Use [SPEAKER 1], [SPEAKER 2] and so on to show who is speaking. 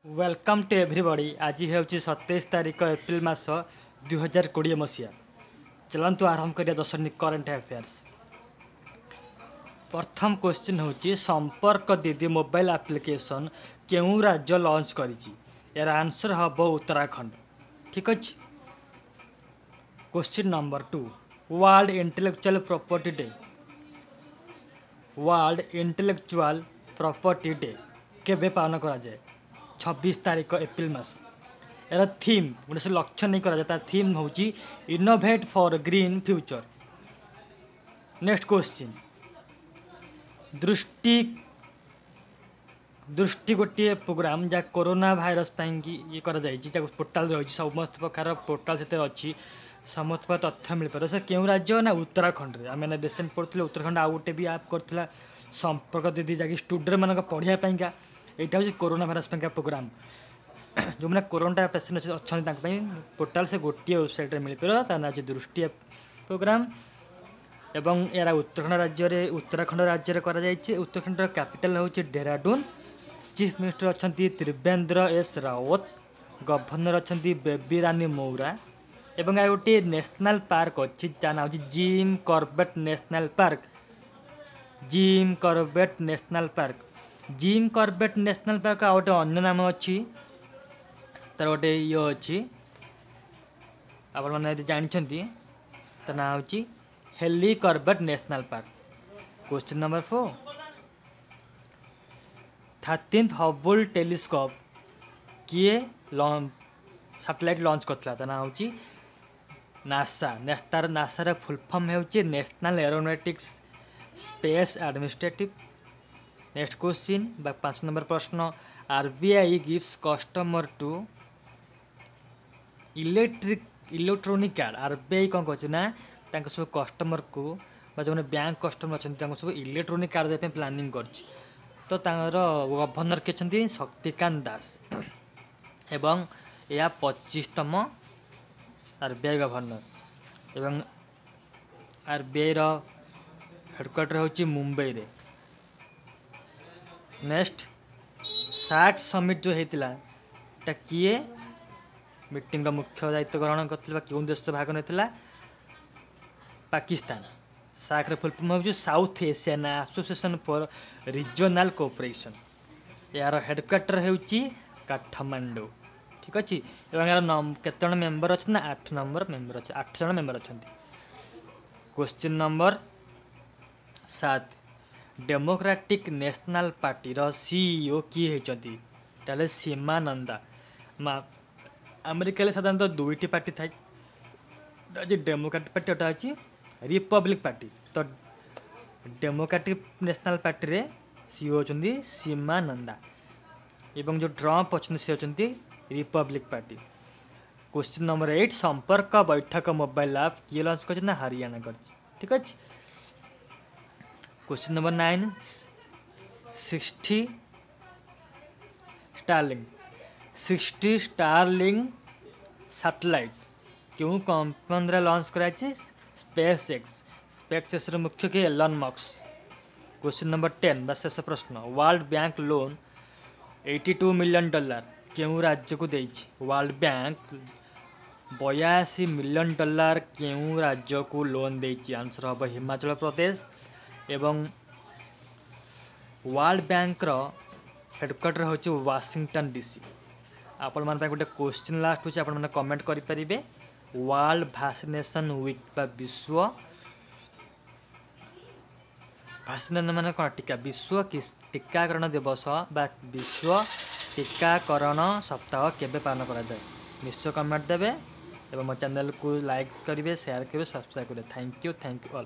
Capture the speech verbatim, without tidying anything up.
[SPEAKER 1] Welcome to everybody. आज हूँ सतैश तारिख एप्रिल मास दुई हजार कोड़े मसीहा। चलतु आरंभ करिया दशरनी करेन्ट अफेयर्स। प्रथम क्वेश्चन हूँ संपर्क दीदी मोबाइल एप्लिकेशन केउं राज्य लॉन्च करिछि? यार आंसर हम उत्तराखंड। ठीक अच्छे। Question number two, world intellectual property day world intellectual property day केबे पालन करा जाए? छब्बीस तारिख एप्रिल मास। यार थीम गोटे से लक्ष्य नहीं करा जाता। थीम हूँ innovate for green future. Next question, दृष्टि दृष्टि गोटे प्रोग्राम जहाँ कोरोना भाइरस ये करा पोर्टाल रही समस्त प्रकार पोर्टाल से अच्छी समस्त तथ्य मिल पारे। से क्यों राज्य ना उत्तराखंड रे आम रिसेंट पढ़ते उत्तराखंड आउ गोटे भी आप करता संपर्क दीदी जहाँकि स्टूडेंट मान पढ़ापा यहाँ हूँ कोरोना भाइरस प्रोग्राम जो मैंने कोरोना पेसेंट अच्छा पोर्टाल से गोटे वेबसाइट मिल पार तार आज दृष्टि प्रोग्राम एवं यार उत्तराखंड राज्य रे उत्तराखंड राज्य में उत्तराखंड कैपिटल हूँ डेहराडून। चीफ मिनिस्टर अच्छा त्रिवेंद्र एस रावत, गवर्नर अच्छा बेबी रानी मौरा एवं आ गोटे नेशनल पार्क अच्छी जहाँ ना Jim Corbett national park. Jim Corbett national park Jim Corbett national park आ गोटे अन्य नाम अच्छी तार गोटे ये अच्छी आप जानते तार ना हूँ Hailey Corbett national park. Question number four, thirteenth Hubble telescope किए सैटेलाइट लॉन्च करता? तार ना हूँ नासा। नेस्तार नासार फुल फॉर्म हूँ national aeronautics space administrative. Next question बा पांच नंबर प्रश्न, RBI gives customer to electric electronic card. RBI कौन कहे ना सब कस्टमर को जो बैंक कस्टमर अच्छा सब इलेक्ट्रोनिक कार्ड देने प्लानिंग कर तो गवर्नर के शक्तिकांत दास एवं यह पच्चीसतम आरबीआई गवर्नर एवं आरबीआई हेडक्वार्टर हूँ मुंबई रे। नेक्स्ट, सार्क समिट जो होता किए मीटिंग मुख्य दायित्व ग्रहण करते क्यों देश भाग नहीं? पाकिस्तान। सार्क फुल फॉर्म हूँ south Asian association for regional cooperation. यार हेडक्वार्टर हूँ काठमांडू। ठीक अच्छे। एवं यार केत मेंबर अच्छा ना आठ नंबर मेंबर अच्छे आठ जन मेंबर अच्छा। क्वेश्चन नंबर सात, डेमोक्रेटिक नेशनल पार्टी रो सीईओ किए होती? सीमा नंदा। अमेरिका साधारणतः दुईटी पार्टी थाए, डेमोक्रेटिक पार्टी अटा अच्छी रिपब्लिक पार्टी। तो डेमोक्रेटिक नेशनल पार्टी रे सीईओ होचंदी सीमा नंदा एवं जो ट्रम्प अच्छा सी होचंदी republic party. Question number eight, संपर्क बैठक मोबाइल ऐप किए लॉन्च कर? हरियाणा कर। ठीक अच्छे। Question number nine, sixty Starlink sixty Starlink satellite क्यों कंपनी लॉन्च कराई? Space X. स्पेस एक्स मुख्य किए? Elon Musk. Question number ten बा शेष प्रश्न, वर्ल्ड बैंक लोन बयासी मिलियन डॉलर क्यों राज्य को देछि? वर्ल्ड बैंक बयासी मिलियन डॉलर क्यों राज्य को लोन देछि? आंसर हम हिमाचल प्रदेश। एवं वर्ल्ड बैंक रो हेडक्वार्टर हूँ वाशिंगटन डीसी। आपण मान गोटे क्वेश्चन लास्ट हूँ आप कमेंट करें। वर्ल्ड वैक्सीनेशन वीक बा विश्व वैक्सीनेशन मान कौन टीका विश्व टीकाकरण दिवस बा विश्व टीकाकरण सप्ताह केबे पालन करा जाए? निश्चय कमेंट देवे एवं मो चैनल को लाइक करेंगे, शेयर करेंगे, सब्सक्राइब करेंगे। Thank you thank you all.